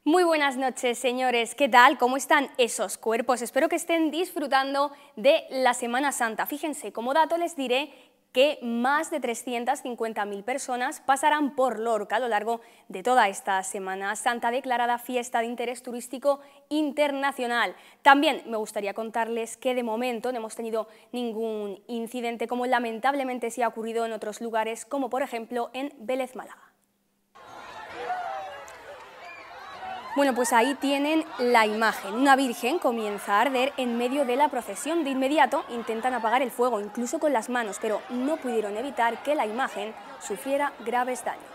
Muy buenas noches, señores. ¿Qué tal? ¿Cómo están esos cuerpos? Espero que estén disfrutando de la Semana Santa. Fíjense, como dato les diré que más de 350.000 personas pasarán por Lorca a lo largo de toda esta Semana Santa, declarada fiesta de interés turístico internacional. También me gustaría contarles que de momento no hemos tenido ningún incidente, como lamentablemente sí ha ocurrido en otros lugares, como por ejemplo en Vélez, Málaga. Bueno, pues ahí tienen la imagen. Una virgen comienza a arder en medio de la procesión. De inmediato intentan apagar el fuego, incluso con las manos, pero no pudieron evitar que la imagen sufriera graves daños.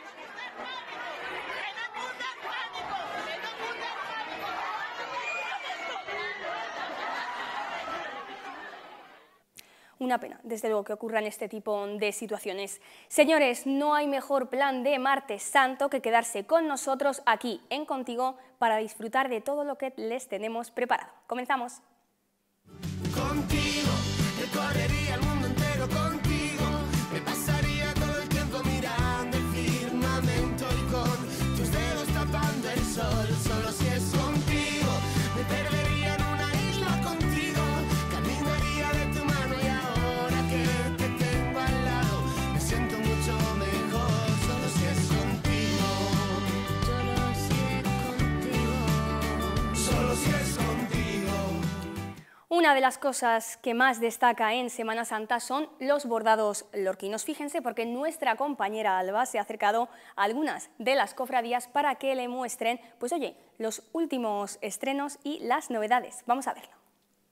Una pena, desde luego, que ocurran este tipo de situaciones. Señores, no hay mejor plan de Martes Santo que quedarse con nosotros aquí en Contigo para disfrutar de todo lo que les tenemos preparado. Comenzamos. Contigo, recorrería el mundo entero contigo. Me pasaría todo el tiempo mirando el firmamento y con tus dedos tapando el sol. Solo si es contigo, me perdería en una isla contigo. Caminaría de tu mano y ahora que te tengo al lado, me siento mucho mejor. Solo si es contigo. Solo si es contigo. Solo si es contigo. Una de las cosas que más destaca en Semana Santa son los bordados lorquinos. Fíjense, porque nuestra compañera Alba se ha acercado a algunas de las cofradías para que le muestren, pues oye, los últimos estrenos y las novedades. Vamos a verlo.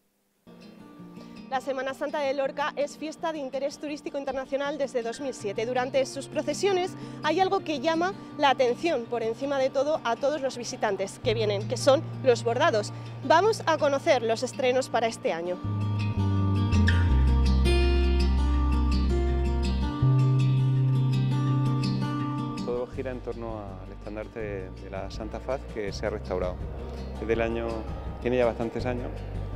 La Semana Santa de Lorca es fiesta de interés turístico internacional desde 2007. Durante sus procesiones hay algo que llama la atención por encima de todo a todos los visitantes que vienen, que son los bordados. Vamos a conocer los estrenos para este año. Todo gira en torno al estandarte de la Santa Faz, que se ha restaurado. Tiene ya bastantes años.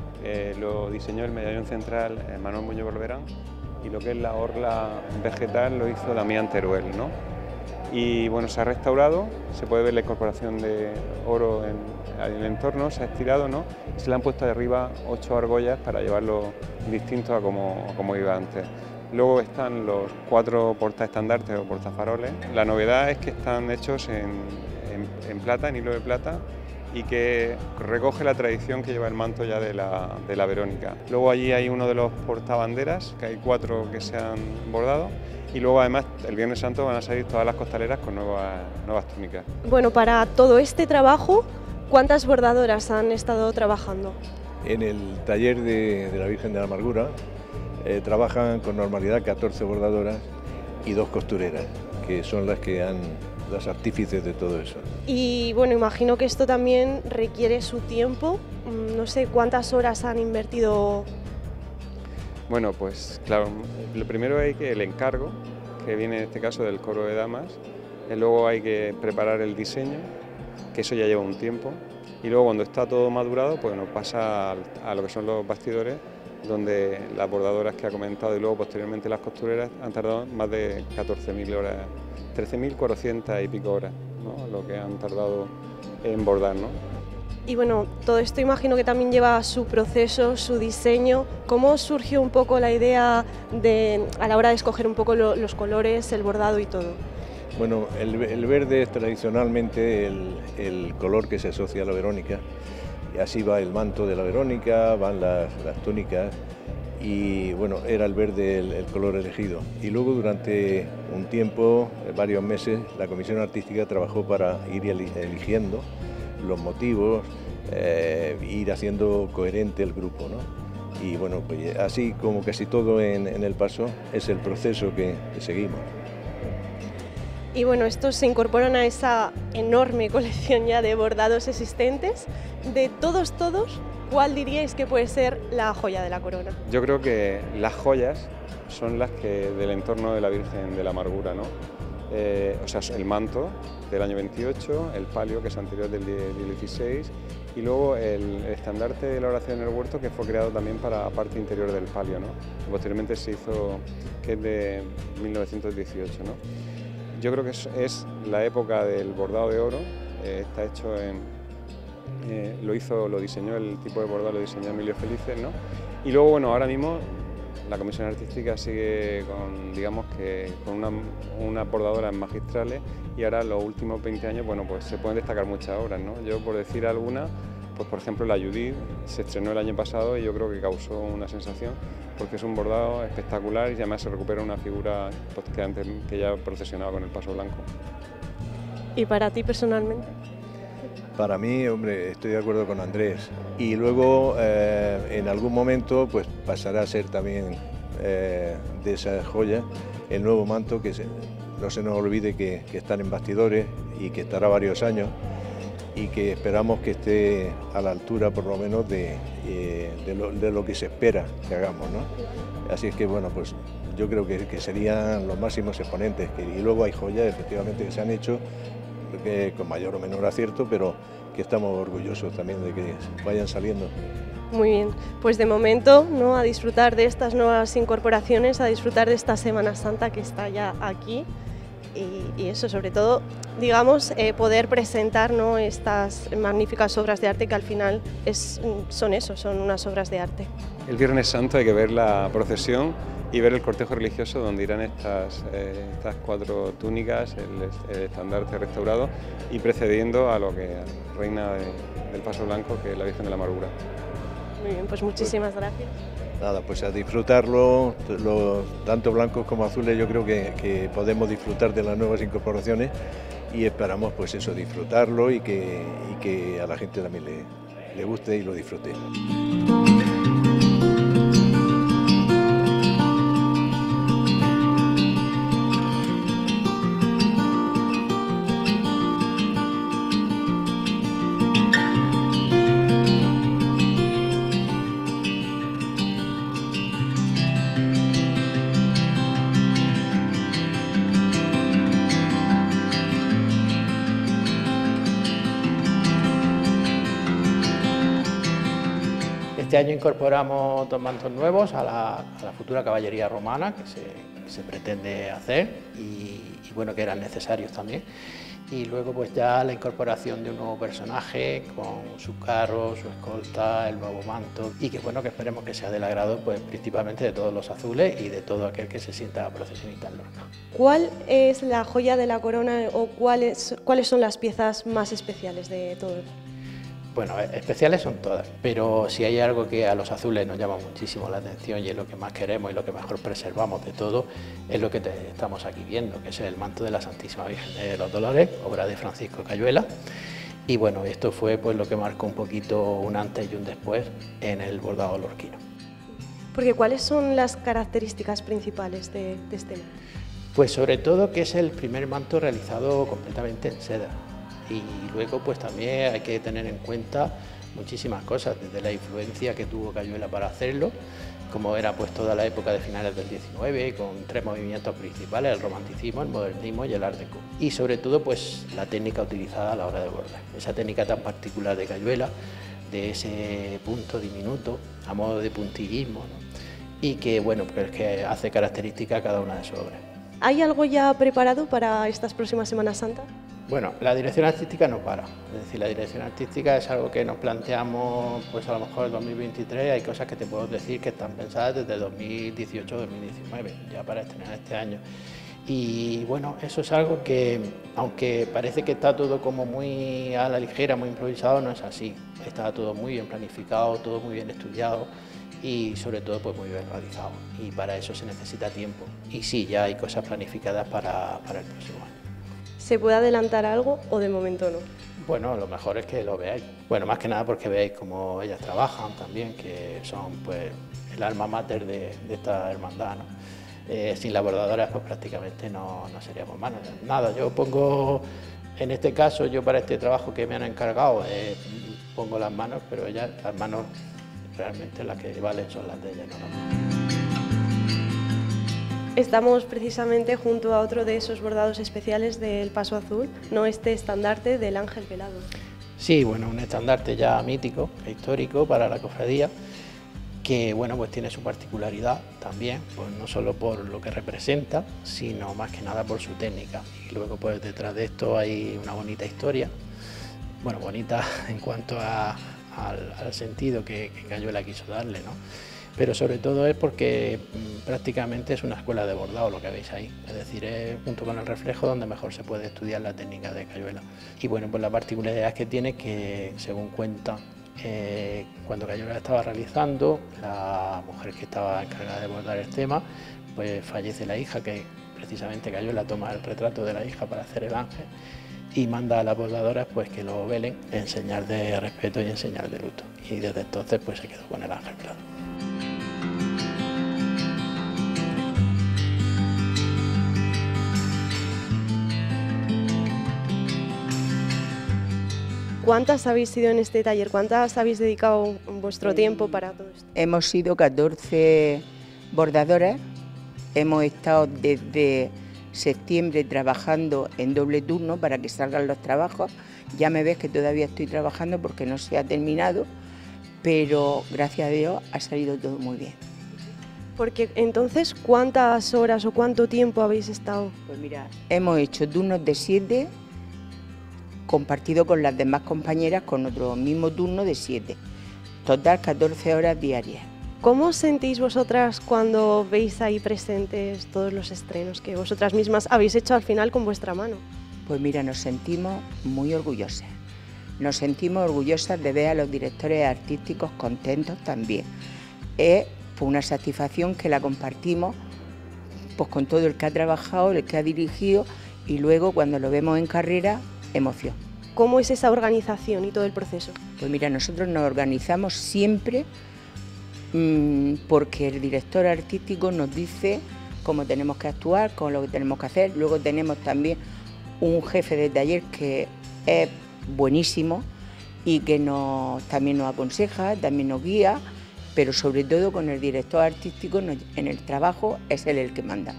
Lo diseñó el medallón central Manuel Muñoz Barberán, y lo que es la orla vegetal lo hizo Damián Teruel, ¿no? Y bueno, se ha restaurado, se puede ver la incorporación de oro en el entorno, se ha estirado, ¿no? Y se le han puesto arriba 8 argollas para llevarlo distinto a como iba antes. Luego están los 4 portaestandartes o portafaroles. La novedad es que están hechos en plata, en hilo de plata, y que recoge la tradición que lleva el manto ya de la Verónica. Luego allí hay uno de los portabanderas, que hay 4 que se han bordado, y luego además el Viernes Santo van a salir todas las costaleras con nuevas túnicas. Bueno, para todo este trabajo, ¿cuántas bordadoras han estado trabajando? En el taller de la Virgen de la Amargura trabajan con normalidad 14 bordadoras y 2 costureras, que son las artífices de todo eso. Y bueno, imagino que esto también requiere su tiempo. No sé cuántas horas han invertido. Bueno, pues claro, lo primero hay que el encargo, que viene en este caso del coro de damas, y luego hay que preparar el diseño, que eso ya lleva un tiempo, y luego cuando está todo madurado, pues nos pasa a lo que son los bastidores, donde las bordadoras que ha comentado y luego posteriormente las costureras han tardado más de 14.000 horas, 13.400 y pico horas, ¿no? Lo que han tardado en bordar, ¿no? Y bueno, todo esto imagino que también lleva su proceso, su diseño. ¿Cómo surgió un poco la idea a la hora de escoger un poco los colores, el bordado y todo? Bueno, el verde es tradicionalmente el color que se asocia a la Verónica. Y así va el manto de la Verónica, van las túnicas, y bueno, era el verde el color elegido. Y luego durante un tiempo, varios meses, la comisión artística trabajó para ir eligiendo los motivos, ir haciendo coherente el grupo, ¿no? Y bueno, pues así como casi todo en el paso, es el proceso que seguimos. Y bueno, estos se incorporan a esa enorme colección ya de bordados existentes. De todos, ¿cuál diríais que puede ser la joya de la corona? Yo creo que las joyas son las que del entorno de la Virgen de la Amargura, ¿no? O sea, el manto del año 28, el palio, que es anterior del 16, y luego el estandarte de la oración en el huerto, que fue creado también para la parte interior del palio, ¿no? Posteriormente se hizo, que es de 1918, ¿no? Yo creo que es la época del bordado de oro, está hecho lo diseñó, el tipo de bordado lo diseñó Emilio Felices, ¿no? Y luego, bueno, ahora mismo la Comisión Artística sigue con, digamos que con unas bordadoras magistrales, y ahora los últimos 20 años, bueno, pues se pueden destacar muchas obras, ¿no? Yo, por decir alguna, pues por ejemplo la Judith se estrenó el año pasado y yo creo que causó una sensación, porque es un bordado espectacular y además se recupera una figura pues, que ya procesionaba con el paso blanco. ¿Y para ti personalmente? Para mí, hombre, estoy de acuerdo con Andrés. Y luego, en algún momento, pues pasará a ser también de esa joya el nuevo manto, que no se nos olvide que están en bastidores y que estará varios años, y que esperamos que esté a la altura, por lo menos, de lo que se espera que hagamos, ¿no? Así es que, bueno, pues yo creo que serían los máximos exponentes. Y luego hay joyas, efectivamente, que se han hecho con mayor o menor acierto, pero que estamos orgullosos también de que vayan saliendo. Muy bien, pues de momento, ¿no?, a disfrutar de estas nuevas incorporaciones, a disfrutar de esta Semana Santa que está ya aquí, y eso, sobre todo, digamos, poder presentar, ¿no?, estas magníficas obras de arte que al final son unas obras de arte. El Viernes Santo hay que ver la procesión y ver el cortejo religioso donde irán estas 4 túnicas, el estandarte restaurado, y precediendo a lo que reina del paso blanco, que es la Virgen de la Amargura. Muy bien, pues muchísimas gracias. Nada, pues a disfrutarlo, tanto blancos como azules. Yo creo que podemos disfrutar de las nuevas incorporaciones, y esperamos pues eso, disfrutarlo y que a la gente también le guste y lo disfrute. Este año incorporamos 2 mantos nuevos a la futura caballería romana que se pretende hacer, y bueno, que eran necesarios también. Y luego pues ya la incorporación de un nuevo personaje con su carro, su escolta, el nuevo manto, y que bueno, que esperemos que sea del agrado pues principalmente de todos los azules y de todo aquel que se sienta procesionista en Lorca. ¿Cuál es la joya de la corona, o cuáles son las piezas más especiales de todos? Bueno, especiales son todas, pero si hay algo que a los azules nos llama muchísimo la atención y es lo que más queremos y lo que mejor preservamos de todo, es lo que estamos aquí viendo, que es el manto de la Santísima Virgen de los Dolores, obra de Francisco Cayuela. Y bueno, esto fue pues lo que marcó un poquito un antes y un después en el bordado lorquino. Porque ¿cuáles son las características principales de este manto? Pues sobre todo que es el primer manto realizado completamente en seda. Y luego pues también hay que tener en cuenta muchísimas cosas, desde la influencia que tuvo Cayuela para hacerlo, como era pues toda la época de finales del 19, con 3 movimientos principales: el romanticismo, el modernismo y el art déco. Y sobre todo pues la técnica utilizada a la hora de bordar, esa técnica tan particular de Cayuela, de ese punto diminuto a modo de puntillismo, ¿no? Y que bueno, pues que hace característica a cada una de sus obras. ¿Hay algo ya preparado para estas próximas Semanas Santa? Bueno, la dirección artística no para, es decir, la dirección artística es algo que nos planteamos pues a lo mejor en 2023, hay cosas que te puedo decir que están pensadas desde 2018-2019, ya para estrenar este año. Y bueno, eso es algo que, aunque parece que está todo como muy a la ligera, muy improvisado, no es así, está todo muy bien planificado, todo muy bien estudiado y sobre todo pues muy bien realizado, y para eso se necesita tiempo. Y sí, ya hay cosas planificadas para el próximo año. ¿Se puede adelantar algo o de momento no? Bueno, lo mejor es que lo veáis. Bueno, más que nada porque veáis cómo ellas trabajan también, que son pues el alma mater de esta hermandad, ¿no? Sin las bordadoras pues prácticamente no seríamos manos. Nada, yo pongo, en este caso, yo para este trabajo que me han encargado, pongo las manos, pero ellas, las manos realmente las que valen son las de ellas, ¿no? Estamos precisamente junto a otro de esos bordados especiales del Paso Azul, ¿no?, este estandarte del Ángel Velado. Sí, bueno, un estandarte ya mítico e histórico para la cofradía, que bueno, pues tiene su particularidad también, pues no solo por lo que representa, sino más que nada por su técnica. Y luego pues detrás de esto hay una bonita historia, bueno, bonita en cuanto al sentido que Cayuela quiso darle, ¿no? Pero sobre todo es porque prácticamente es una escuela de bordado lo que veis ahí, es decir, es junto con el reflejo donde mejor se puede estudiar la técnica de Cayuela. Y bueno, pues la particularidad que tiene que, según cuenta, cuando Cayuela estaba realizando, la mujer que estaba encargada de bordar el tema, pues fallece la hija, que precisamente Cayuela toma el retrato de la hija para hacer el ángel y manda a las bordadoras pues que lo velen en señal de respeto y en señal de luto. Y desde entonces pues se quedó con el ángel Prado. ¿Cuántas habéis sido en este taller? ¿Cuántas habéis dedicado vuestro tiempo para todo esto? Hemos sido 14 bordadoras, hemos estado desde septiembre trabajando en doble turno para que salgan los trabajos. Ya me ves que todavía estoy trabajando porque no se ha terminado, pero gracias a Dios ha salido todo muy bien. Porque entonces, ¿cuántas horas o cuánto tiempo habéis estado? Pues mira, hemos hecho turnos de 7, compartido con las demás compañeras con otro mismo turno de 7. Total 14 horas diarias. ¿Cómo os sentís vosotras cuando veis ahí presentes todos los estrenos que vosotras mismas habéis hecho al final con vuestra mano? Pues mira, nos sentimos muy orgullosas. Nos sentimos orgullosas de ver a los directores artísticos contentos también. Es pues, una satisfacción que la compartimos pues, con todo el que ha trabajado, el que ha dirigido, y luego cuando lo vemos en carrera, emoción. ¿Cómo es esa organización y todo el proceso? Pues mira, nosotros nos organizamos siempre porque el director artístico nos dice cómo tenemos que actuar, con lo que tenemos que hacer. Luego tenemos también un jefe de taller que es buenísimo y que también nos aconseja, también nos guía, pero sobre todo con el director artístico en el trabajo es él el que manda.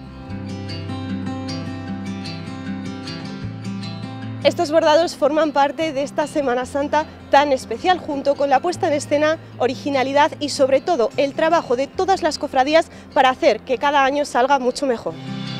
Estos bordados forman parte de esta Semana Santa tan especial, junto con la puesta en escena, originalidad y sobre todo el trabajo de todas las cofradías para hacer que cada año salga mucho mejor.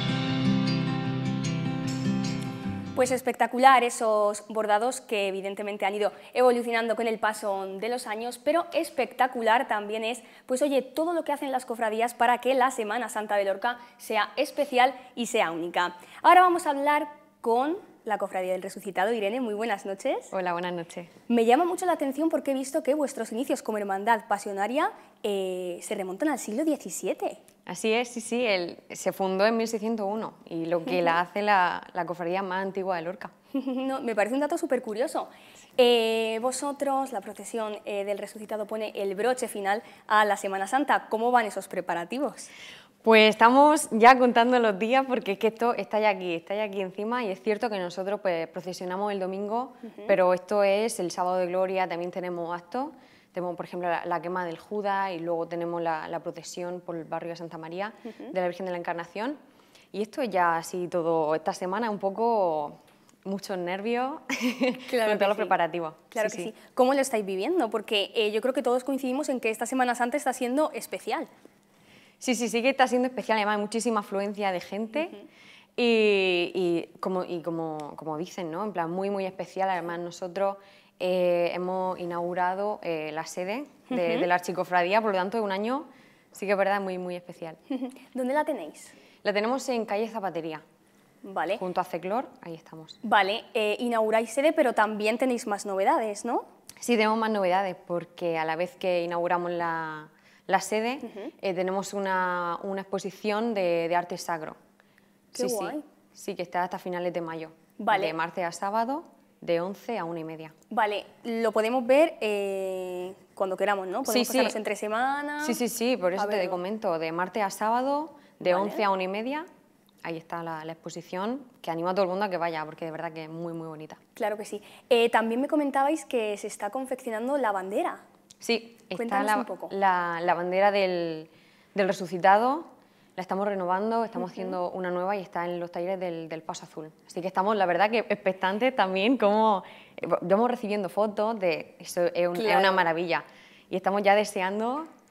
Pues espectacular esos bordados que evidentemente han ido evolucionando con el paso de los años, pero espectacular también es, pues oye, todo lo que hacen las cofradías para que la Semana Santa de Lorca sea especial y sea única. Ahora vamos a hablar con la Cofradía del Resucitado. Irene, muy buenas noches. Hola, buenas noches. Me llama mucho la atención porque he visto que vuestros inicios como hermandad pasionaria se remontan al siglo XVII. Así es, sí, se fundó en 1601 y lo que la hace la cofradía más antigua de Lorca. No, me parece un dato súper curioso. Vosotros, la procesión del Resucitado pone el broche final a la Semana Santa. ¿Cómo van esos preparativos? Pues estamos ya contando los días porque es que esto está ya aquí encima, y es cierto que nosotros pues procesionamos el domingo, pero esto es el sábado de gloria, también tenemos actos, tenemos por ejemplo la quema del Judas y luego tenemos la procesión por el barrio de Santa María de la Virgen de la Encarnación, y esto ya así todo esta semana un poco muchos nervios Claro con todos los preparativos. Claro que sí. ¿Cómo lo estáis viviendo? Porque yo creo que todos coincidimos en que esta Semana Santa está siendo especial. Sí que está siendo especial, además hay muchísima afluencia de gente y como dicen, ¿no? En plan muy especial. Además nosotros hemos inaugurado la sede de la Archicofradía, por lo tanto es un año, sí que es verdad, muy especial. ¿Dónde la tenéis? La tenemos en calle Zapatería, vale. Junto a Ceclor, ahí estamos. Vale, inauguráis sede, pero también tenéis más novedades, ¿no? Sí, tenemos más novedades porque a la vez que inauguramos la sede, tenemos una exposición de arte sacro. Qué guay. Sí, que está hasta finales de mayo. Vale. De martes a sábado, de 11 a 1:30. Vale, lo podemos ver cuando queramos, ¿no? Podemos pasarnos entre semanas. Sí, por eso te comento, de martes a sábado, de 11 a 1:30, ahí está la exposición, que anima a todo el mundo a que vaya, porque de verdad que es muy bonita. Claro que sí. También me comentabais que se está confeccionando la bandera. Sí, Cuéntanos está un poco. la bandera del Resucitado, la estamos renovando, estamos haciendo una nueva y está en los talleres del Paso Azul. Así que estamos, la verdad, que expectantes también, como vamos recibiendo fotos, eso es una maravilla. Y estamos ya deseando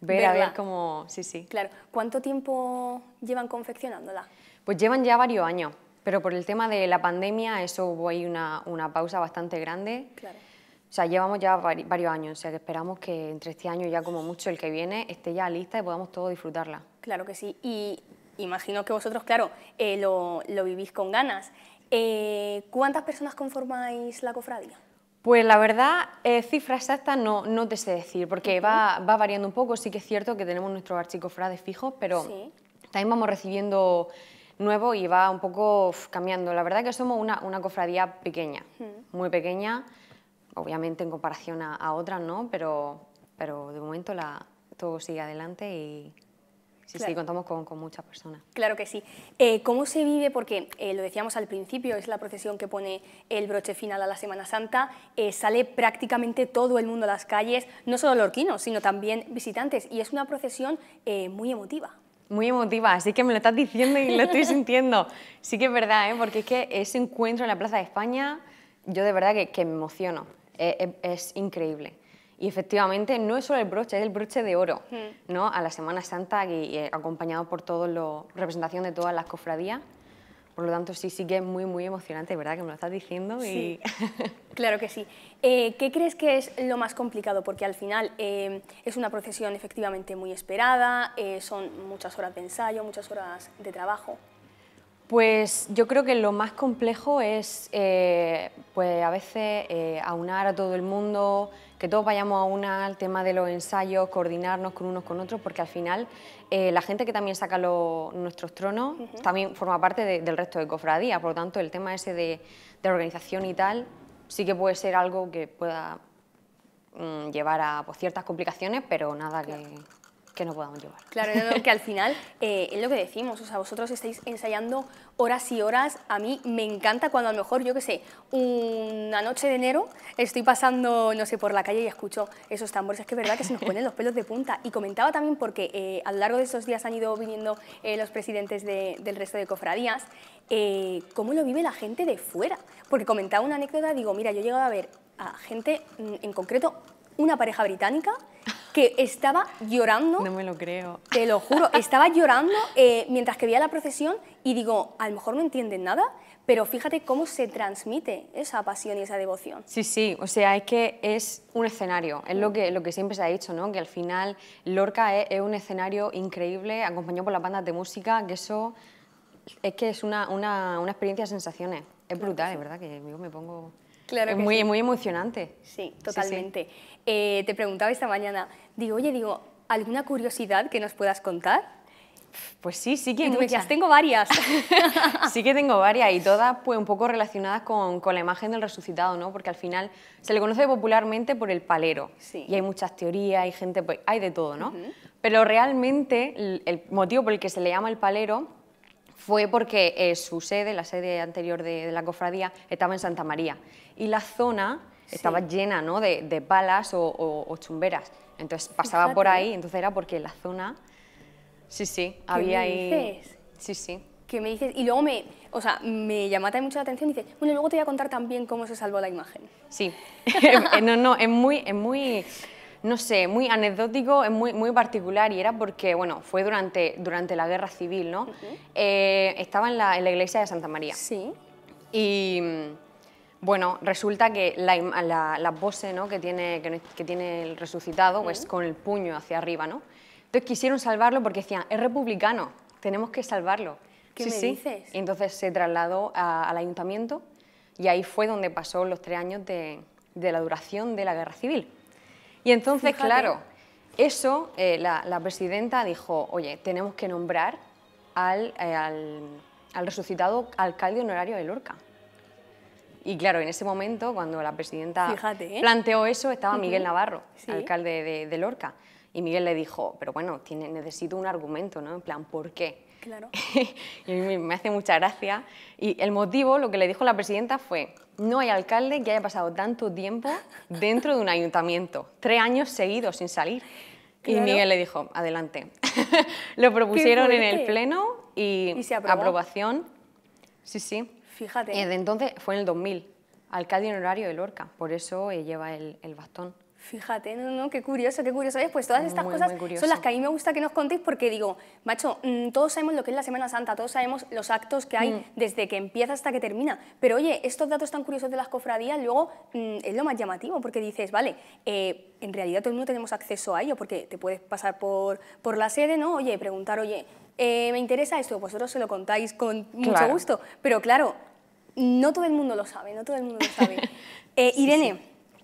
ver a Verla. ver cómo... Sí, sí. Claro. ¿Cuánto tiempo llevan confeccionándola? Pues llevan ya varios años, pero por el tema de la pandemia eso hubo ahí una pausa bastante grande. Claro. O sea, llevamos ya varios años, o sea que esperamos que entre este año ya como mucho el que viene esté ya lista y podamos todos disfrutarla. Claro que sí. Y imagino que vosotros, claro, lo vivís con ganas. ¿Cuántas personas conformáis la cofradía? Pues la verdad, cifras exactas no te sé decir, porque va variando un poco. Sí que es cierto que tenemos nuestros archicofrades fijos, pero Sí. también vamos recibiendo nuevos y va un poco cambiando. La verdad que somos una cofradía pequeña, muy pequeña, obviamente en comparación a otras, ¿no? Pero de momento todo sigue adelante y sí, Claro. sí, contamos con muchas personas. Claro que sí. ¿Cómo se vive? Porque lo decíamos al principio, es la procesión que pone el broche final a la Semana Santa, sale prácticamente todo el mundo a las calles, no solo lorquinos, sino también visitantes, y es una procesión muy emotiva. Muy emotiva, así que me lo estás diciendo y lo estoy sintiendo. Sí que es verdad, ¿eh? Porque es que ese encuentro en la Plaza de España, yo de verdad que me emociono, es increíble. Y efectivamente no es solo el broche, es el broche de oro, ¿no? A la Semana Santa y acompañado por representación de todas las cofradías. Por lo tanto, sí que es muy emocionante, ¿verdad? Que me lo estás diciendo. Sí. Y... Claro que sí. ¿Qué crees que es lo más complicado? Porque al final es una procesión efectivamente muy esperada, son muchas horas de ensayo, muchas horas de trabajo. Pues yo creo que lo más complejo es pues a veces aunar a todo el mundo, que todos vayamos a una, el tema de los ensayos, coordinarnos con unos con otros, porque al final la gente que también saca nuestros tronos también forma parte del resto de cofradías, por lo tanto el tema ese de organización y tal sí que puede ser algo que pueda llevar a pues, ciertas complicaciones, pero nada que no podamos llevar. Claro, no, que al final es lo que decimos, o sea, vosotros estáis ensayando horas y horas. A mí me encanta cuando a lo mejor, yo qué sé, una noche de enero estoy pasando, no sé, por la calle y escucho esos tambores, es que es verdad que se nos ponen los pelos de punta. Y comentaba también porque a lo largo de estos días han ido viniendo los presidentes del resto de cofradías, cómo lo vive la gente de fuera. Porque comentaba una anécdota, digo, mira, yo he llegado a ver a gente, en concreto, una pareja británica, que estaba llorando. No me lo creo. Te lo juro, estaba llorando mientras que veía la procesión y digo, a lo mejor no entienden nada, pero fíjate cómo se transmite esa pasión y esa devoción. Sí, o sea, es que es un escenario, es lo que siempre se ha dicho, ¿no? Que al final Lorca es un escenario increíble, acompañado por las bandas de música, que eso es que es una experiencia de sensaciones. Es brutal, es verdad, que yo me pongo... Claro es que muy, sí. muy emocionante. Sí, totalmente. Te preguntaba esta mañana, digo, ¿alguna curiosidad que nos puedas contar? Pues sí que Y hay tú me decías, muchas. tengo varias. Sí que tengo varias y todas pues un poco relacionadas con la imagen del resucitado, ¿no? Porque al final se le conoce popularmente por el palero. Sí. Y hay muchas teorías, hay gente, pues hay de todo, ¿no? Pero realmente el motivo por el que se le llama el palero fue porque su sede, la sede anterior de la cofradía, estaba en Santa María. Y la zona estaba llena, ¿no? de palas o chumberas. Entonces pasaba por ahí, entonces era porque la zona... Sí, había ahí... dices? Sí. ¿Qué me dices? Y luego me llama también mucho la atención y dice, bueno, luego te voy a contar también cómo se salvó la imagen. Sí. No, es muy, no sé, muy anecdótico, es muy particular y era porque, bueno, fue durante la Guerra Civil, ¿no? Estaba en la iglesia de Santa María. Sí. Y, bueno, resulta que la pose, ¿no? que tiene el resucitado, pues con el puño hacia arriba, ¿no? Entonces quisieron salvarlo porque decían, es republicano, tenemos que salvarlo. ¿Qué me dices? Y entonces se trasladó al ayuntamiento y ahí fue donde pasó los 3 años de la duración de la Guerra Civil. Y entonces, Fíjate. claro, eso, la presidenta dijo, oye, tenemos que nombrar al resucitado alcalde honorario de Lorca. Y claro, en ese momento, cuando la presidenta Fíjate, ¿eh? planteó eso, estaba Miguel Navarro, Sí. alcalde de Lorca. Y Miguel le dijo, pero bueno, necesito un argumento, ¿no? En plan, ¿por qué? Claro. Y a mí me hace mucha gracia. Y el motivo, lo que le dijo la presidenta fue, no hay alcalde que haya pasado tanto tiempo dentro de un ayuntamiento, 3 años seguidos sin salir. Y Claro. Miguel le dijo, adelante. Lo propusieron en el fuerte! pleno y se aprobó. aprobación. Sí. Fíjate. Y desde entonces fue en el 2000, alcalde honorario de Lorca, por eso lleva el bastón. Fíjate, no, qué curioso, qué curioso. Pues todas estas cosas son las que a mí me gusta que nos contéis porque digo, macho, todos sabemos lo que es la Semana Santa, todos sabemos los actos que hay desde que empieza hasta que termina, pero oye, estos datos tan curiosos de las cofradías luego es lo más llamativo porque dices, vale, en realidad todo el mundo tenemos acceso a ello porque te puedes pasar por la sede, ¿no? Oye, preguntar, oye, me interesa esto, vosotros se lo contáis con mucho gusto, pero claro, no todo el mundo lo sabe, no todo el mundo lo sabe. Irene,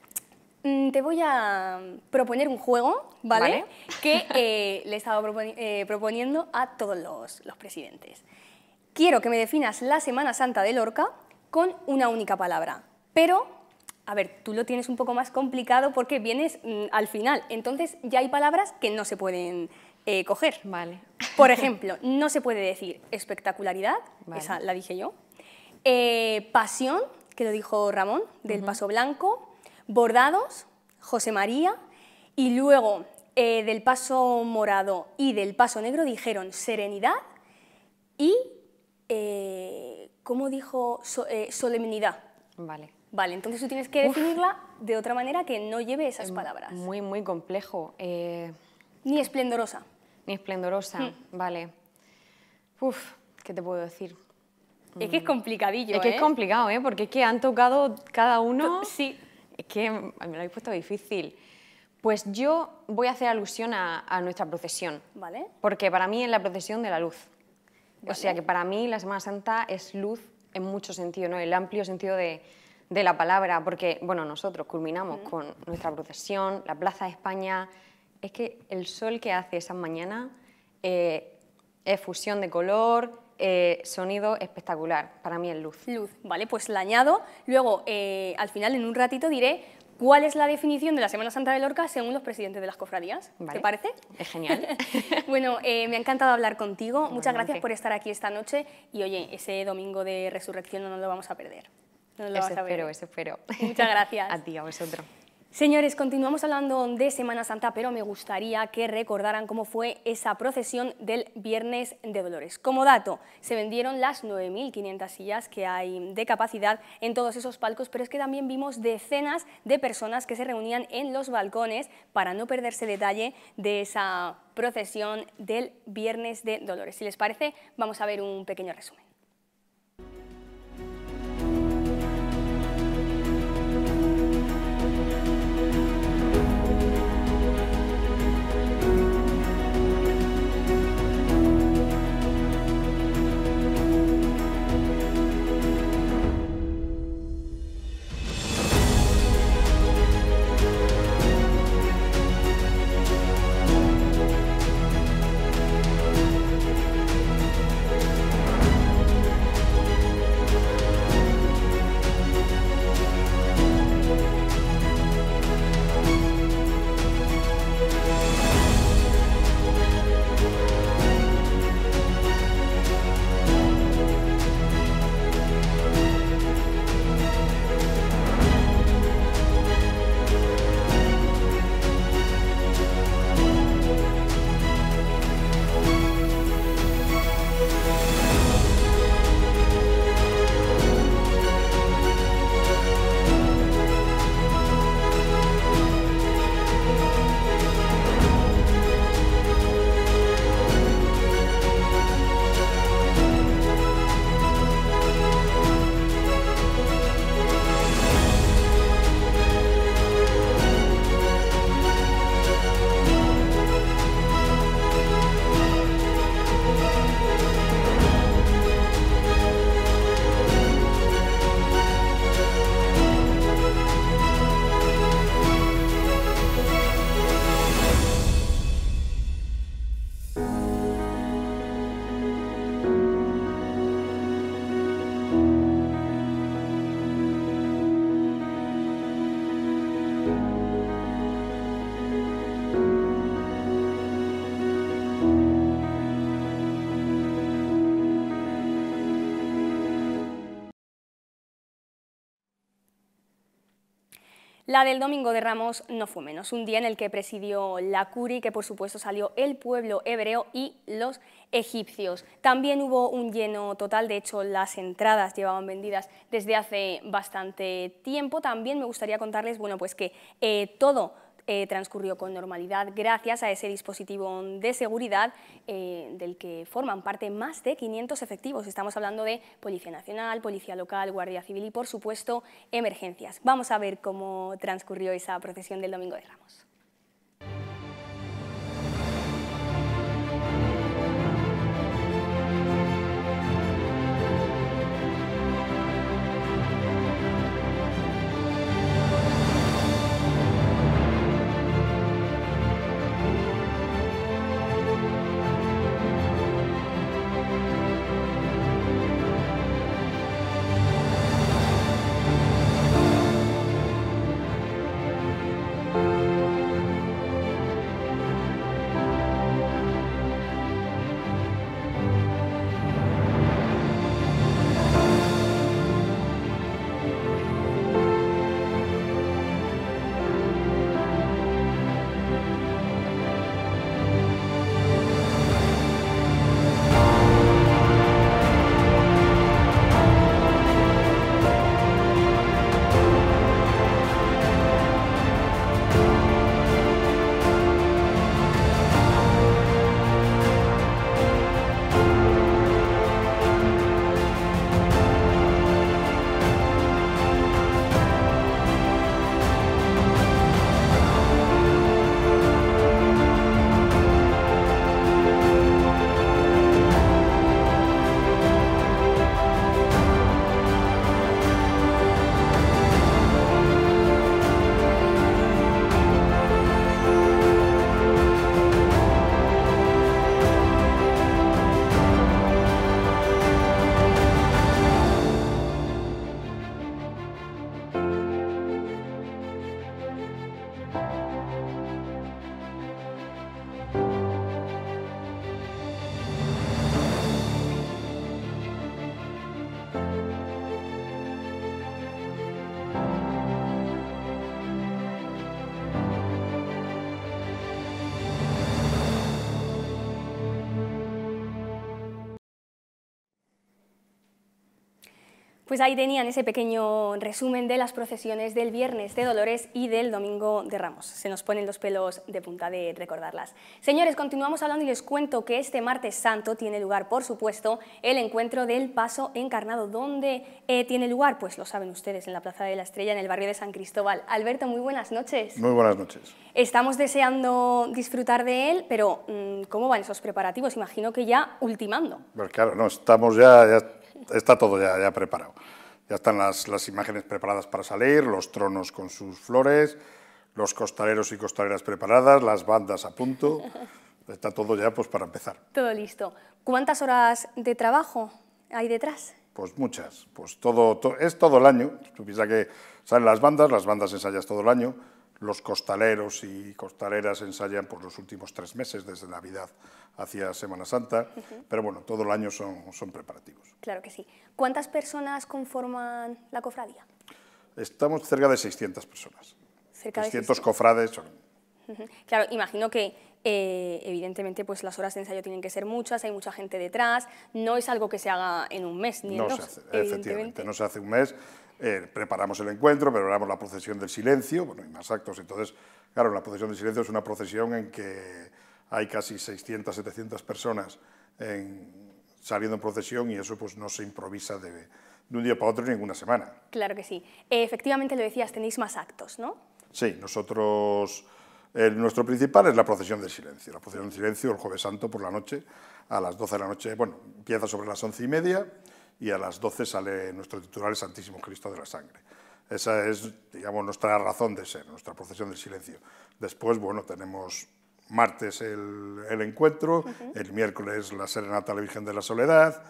te voy a proponer un juego, ¿vale? Que le he estado proponiendo a todos los presidentes. Quiero que me definas la Semana Santa de Lorca con una única palabra, pero, a ver, tú lo tienes un poco más complicado porque vienes al final, entonces ya hay palabras que no se pueden coger. Vale. Por ejemplo, no se puede decir espectacularidad, esa la dije yo, pasión, que lo dijo Ramón, del Paso Blanco, bordados, José María, y luego del Paso Morado y del Paso Negro dijeron serenidad y, ¿cómo dijo? Solemnidad. Vale. Vale, entonces tú tienes que definirla de otra manera que no lleve esas palabras. Muy, muy complejo. Ni esplendorosa. Ni esplendorosa, vale. ¿Qué te puedo decir? Es que es complicadillo, Es que es complicado, porque es que han tocado cada uno... Sí. Es que me lo habéis puesto difícil. Pues yo voy a hacer alusión a nuestra procesión. Vale. Porque para mí es la procesión de la luz. Vale. O sea que para mí la Semana Santa es luz en mucho sentido, ¿no? El amplio sentido de la palabra, porque bueno, nosotros culminamos con nuestra procesión, la Plaza de España. Es que el sol que hace esa mañana es fusión de color, sonido espectacular. Para mí es luz. Luz, vale, pues la añado. Luego, al final, en un ratito, diré cuál es la definición de la Semana Santa de Lorca según los presidentes de las cofradías. Vale. ¿Te parece? Es genial. Bueno, me ha encantado hablar contigo. Muchas gracias por estar aquí esta noche. Y oye, ese domingo de resurrección no nos lo vamos a perder. No nos lo vamos a perder. Eso espero. Muchas gracias. A ti, a vosotros. Señores, continuamos hablando de Semana Santa, pero me gustaría que recordaran cómo fue esa procesión del Viernes de Dolores. Como dato, se vendieron las 9.500 sillas que hay de capacidad en todos esos palcos, pero es que también vimos decenas de personas que se reunían en los balcones para no perderse detalle de esa procesión del Viernes de Dolores. Si les parece, vamos a ver un pequeño resumen. La del Domingo de Ramos no fue menos, un día en el que presidió la Curi, que por supuesto salió el pueblo hebreo y los egipcios. También hubo un lleno total, de hecho las entradas llevaban vendidas desde hace bastante tiempo. También me gustaría contarles, bueno, pues que todo transcurrió con normalidad gracias a ese dispositivo de seguridad del que forman parte más de 500 efectivos. Estamos hablando de Policía Nacional, Policía Local, Guardia Civil y, por supuesto, emergencias. Vamos a ver cómo transcurrió esa procesión del Domingo de Ramos. Pues ahí tenían ese pequeño resumen de las procesiones del Viernes de Dolores y del Domingo de Ramos. Se nos ponen los pelos de punta de recordarlas. Señores, continuamos hablando y les cuento que este martes santo tiene lugar, por supuesto, el encuentro del Paso Encarnado. ¿Dónde tiene lugar? Pues lo saben ustedes, en la Plaza de la Estrella, en el barrio de San Cristóbal. Alberto, muy buenas noches. Muy buenas noches. Estamos deseando disfrutar de él, pero ¿cómo van esos preparativos? Imagino que ya ultimando. Pues claro, no, estamos ya está todo ya preparado. Ya están las imágenes preparadas para salir, los tronos con sus flores, los costaleros y costaleras preparadas, las bandas a punto. Está todo ya pues para empezar. Todo listo. ¿Cuántas horas de trabajo hay detrás? Pues muchas. Pues es todo el año. Tú piensas que salen las bandas ensayas todo el año. Los costaleros y costaleras ensayan por los últimos 3 meses, desde Navidad hacia Semana Santa, pero bueno, todo el año son preparativos. Claro que sí. ¿Cuántas personas conforman la cofradía? Estamos cerca de 600 personas. Cerca de 600 cofrades. Claro, imagino que evidentemente pues las horas de ensayo tienen que ser muchas, hay mucha gente detrás, no es algo que se haga en un mes ni en dos. No se hace, efectivamente, no se hace un mes. Preparamos el encuentro, preparamos la procesión del silencio, bueno, y más actos. Entonces, claro, la procesión del silencio es una procesión en que hay casi 600, 700 personas saliendo en procesión y eso pues no se improvisa de un día para otro ni en una semana. Claro que sí. Efectivamente, lo decías, tenéis más actos, ¿no? Sí, nosotros, nuestro principal es la procesión del silencio. La procesión del silencio el Jueves Santo por la noche, a las 12 de la noche, bueno, empieza sobre las 11:30, y a las 12 sale nuestro titular, el Santísimo Cristo de la Sangre. Esa es, digamos, nuestra razón de ser, nuestra procesión del silencio. Después, bueno, tenemos martes el encuentro, el miércoles la Serenata a la Virgen de la Soledad,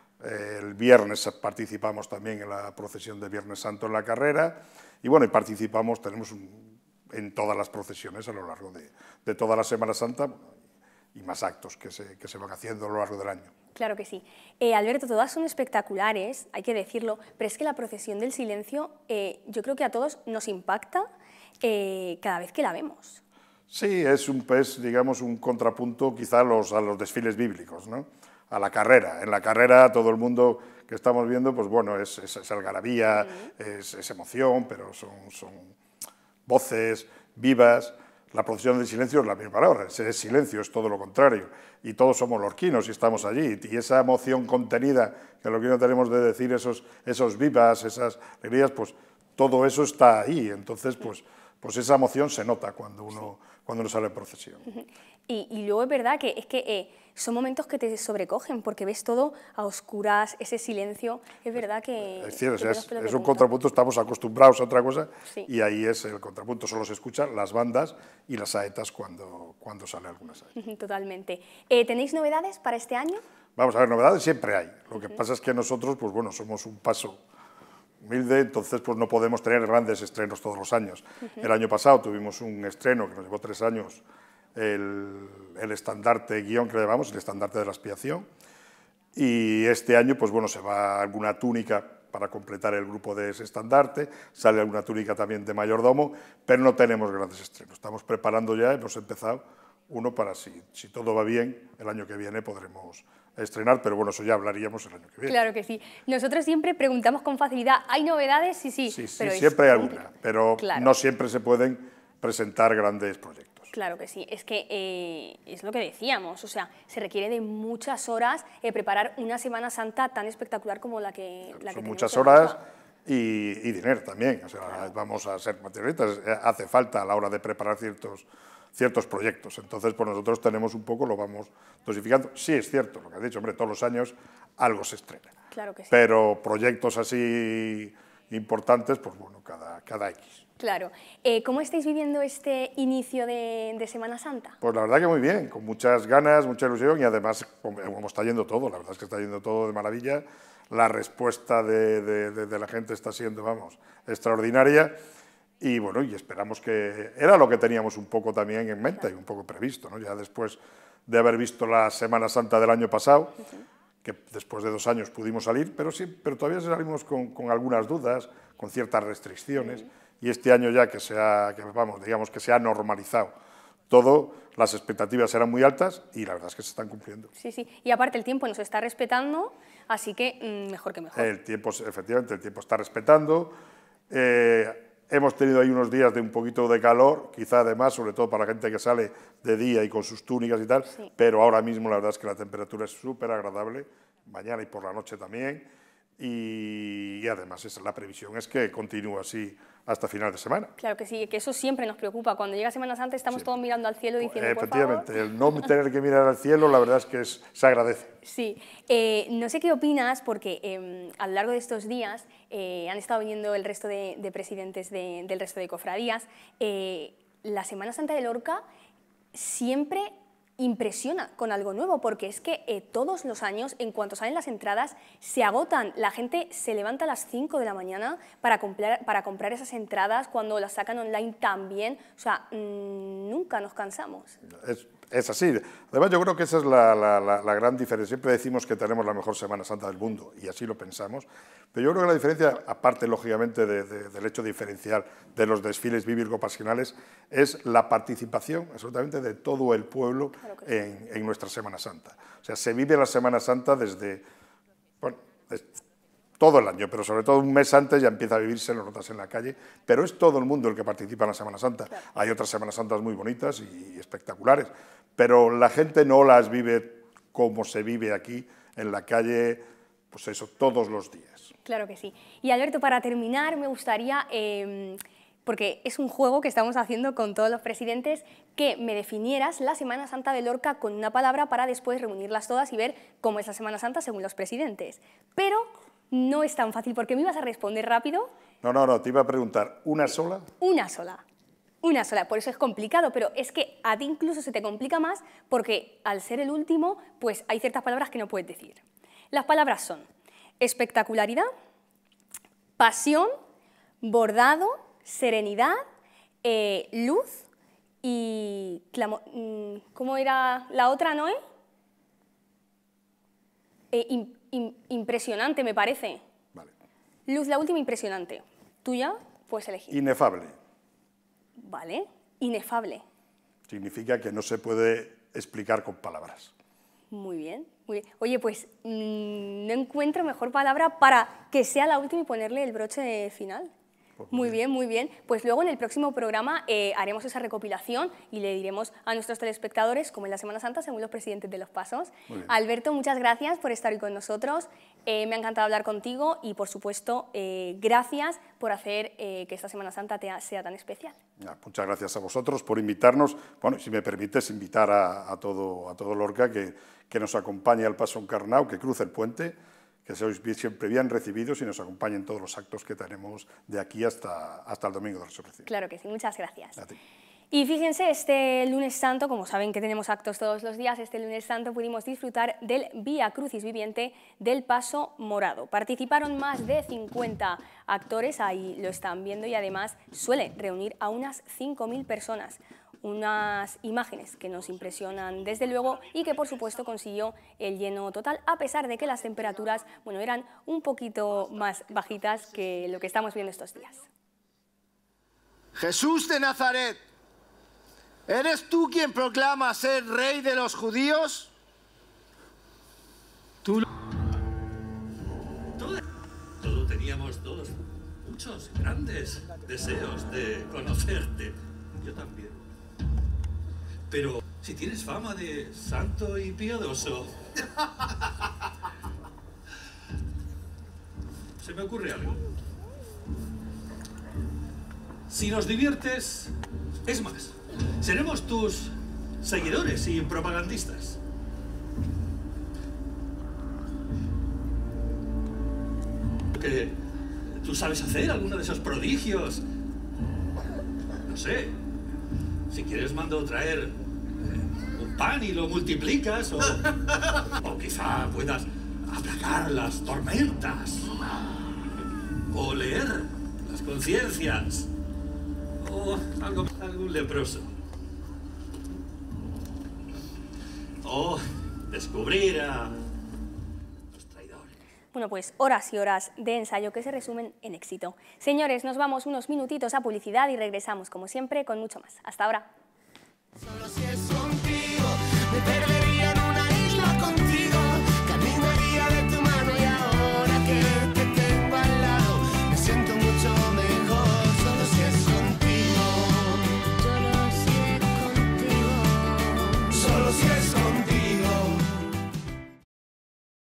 el viernes participamos también en la procesión de Viernes Santo en la carrera, y bueno, tenemos en todas las procesiones a lo largo de toda la Semana Santa, y más actos que se van haciendo a lo largo del año. Claro que sí. Alberto, todas son espectaculares, hay que decirlo, pero es que la procesión del silencio yo creo que a todos nos impacta cada vez que la vemos. Sí, es digamos, un contrapunto quizá a los desfiles bíblicos, ¿no? A la carrera. En la carrera todo el mundo que estamos viendo, pues bueno, es algarabía, es emoción, pero son voces vivas. La procesión del silencio es la misma palabra, es silencio, es todo lo contrario. Y todos somos lorquinos y estamos allí. Y esa emoción contenida que los lorquinos tenemos de decir esos vivas, esas alegrías, pues todo eso está ahí. Entonces, pues esa emoción se nota cuando uno sale en procesión. Y luego es verdad que son momentos que te sobrecogen, porque ves todo a oscuras, ese silencio, es verdad que... Es cierto, es un contrapunto, estamos acostumbrados a otra cosa, y ahí es el contrapunto, solo se escuchan las bandas y las saetas cuando sale alguna saeta. Totalmente. ¿Tenéis novedades para este año? Vamos a ver, novedades siempre hay, lo que pasa es que nosotros, pues bueno, somos un paso humilde, entonces pues no podemos tener grandes estrenos todos los años. El año pasado tuvimos un estreno que nos llevó 3 años, el estandarte guión que le llamamos, el estandarte de la expiación, y este año pues bueno, se va alguna túnica para completar el grupo de ese estandarte, sale alguna túnica también de mayordomo, pero no tenemos grandes estrenos. Estamos preparando ya, hemos empezado uno para si todo va bien, el año que viene podremos estrenar, pero bueno, eso ya hablaríamos el año que viene. Claro que sí. Nosotros siempre preguntamos con facilidad, ¿hay novedades? Sí, pero siempre hay alguna, pero no siempre se pueden presentar grandes proyectos. Claro que sí, es que es lo que decíamos, o sea, se requiere de muchas horas preparar una Semana Santa tan espectacular como la que son muchas horas y dinero también, o sea, vamos a ser materialistas, hace falta a la hora de preparar ciertos proyectos, entonces pues nosotros tenemos un poco, lo vamos dosificando. Sí es cierto lo que has dicho, hombre, todos los años algo se estrena, claro que sí. Pero proyectos así importantes, pues bueno, cada X. Claro. ¿Cómo estáis viviendo este inicio de Semana Santa? Pues la verdad que muy bien, con muchas ganas, mucha ilusión y además como está yendo todo, la verdad es que está yendo todo de maravilla, la respuesta de la gente está siendo, vamos, extraordinaria y bueno, y esperamos que era lo que teníamos un poco también en mente y un poco previsto, ¿no? Ya después de haber visto la Semana Santa del año pasado, que después de 2 años pudimos salir, pero todavía salimos con algunas dudas, con ciertas restricciones. Y este año ya que se ha normalizado todo, las expectativas eran muy altas y la verdad es que se están cumpliendo. Sí, y aparte el tiempo nos está respetando, así que mejor que mejor. Efectivamente, el tiempo está respetando. Hemos tenido ahí unos días de un poquito de calor, quizá además, sobre todo para la gente que sale de día y con sus túnicas y tal, pero ahora mismo la verdad es que la temperatura es súper agradable, mañana y por la noche también, y además la previsión es que continúe así hasta final de semana. Claro que sí, que eso siempre nos preocupa. Cuando llega Semana Santa estamos todos mirando al cielo diciendo, por efectivamente, favor. El no tener que mirar al cielo, la verdad es que se agradece. Sí, no sé qué opinas, porque a lo largo de estos días han estado viniendo el resto de presidentes del resto de cofradías. La Semana Santa de Lorca siempre impresiona con algo nuevo, porque es que todos los años, en cuanto salen las entradas, se agotan. La gente se levanta a las 5 de la mañana para comprar esas entradas, cuando las sacan online también. O sea, nunca nos cansamos. Es así. Además, yo creo que esa es la gran diferencia. Siempre decimos que tenemos la mejor Semana Santa del mundo, y así lo pensamos. Pero yo creo que la diferencia, aparte, lógicamente, del hecho diferencial de los desfiles bíblico-pasionales, es la participación absolutamente de todo el pueblo en nuestra Semana Santa. O sea, se vive la Semana Santa desde todo el año, pero sobre todo un mes antes ya empieza a vivirse, lo notas en la calle, pero es todo el mundo el que participa en la Semana Santa. Claro. Hay otras Semanas Santas muy bonitas y espectaculares, pero la gente no las vive como se vive aquí en la calle, pues eso, todos los días. Claro que sí. Y Alberto, para terminar, me gustaría, porque es un juego que estamos haciendo con todos los presidentes, que me definieras la Semana Santa de Lorca con una palabra para después reunirlas todas y ver cómo es la Semana Santa según los presidentes. Pero no es tan fácil, porque me ibas a responder rápido. No, te iba a preguntar, ¿una sola? Una sola, por eso es complicado, pero es que a ti incluso se te complica más porque al ser el último, pues hay ciertas palabras que no puedes decir. Las palabras son espectacularidad, pasión, bordado, serenidad, luz y... ¿Cómo era la otra, Noé? Impresionante, me parece. Vale. Luz, la última, impresionante. ¿Tuya? Puedes elegir. Inefable. Vale, inefable. Significa que no se puede explicar con palabras. Muy bien, muy bien. Oye, pues no encuentro mejor palabra para que sea la última y ponerle el broche final. Muy bien, muy bien. Pues luego en el próximo programa haremos esa recopilación y le diremos a nuestros telespectadores cómo es la Semana Santa según los presidentes de los pasos. Alberto, muchas gracias por estar hoy con nosotros. Me ha encantado hablar contigo y, por supuesto, gracias por hacer que esta Semana Santa sea tan especial. Muchas gracias a vosotros por invitarnos. Bueno, si me permites, invitar a todo Lorca que nos acompañe al Paso Encarnao, que cruce el puente, que seáis siempre bien recibidos y nos acompañen todos los actos que tenemos de aquí hasta el Domingo de Resurrección. Claro que sí, muchas gracias. A ti. Y fíjense, este lunes santo, como saben que tenemos actos todos los días, este lunes santo pudimos disfrutar del Vía Crucis viviente del Paso Morado. Participaron más de 50 actores, ahí lo están viendo, y además suele reunir a unas 5.000 personas. Unas imágenes que nos impresionan desde luego y que por supuesto consiguió el lleno total, a pesar de que las temperaturas, bueno, eran un poquito más bajitas que lo que estamos viendo estos días. Jesús de Nazaret, ¿eres tú quien proclama ser rey de los judíos? Todos teníamos muchos grandes deseos de conocerte. Yo también. Pero si tienes fama de santo y piadoso, se me ocurre algo. Si nos diviertes, es más, seremos tus seguidores y propagandistas. ¿Que tú sabes hacer alguno de esos prodigios? No sé. Si quieres mando traer un pan y lo multiplicas, o quizá puedas aplacar las tormentas, o leer las conciencias, o algún leproso, o descubrir a los traidores. Bueno, pues horas y horas de ensayo que se resumen en éxito. Señores, nos vamos unos minutitos a publicidad y regresamos, como siempre, con mucho más. Hasta ahora. Solo si es contigo,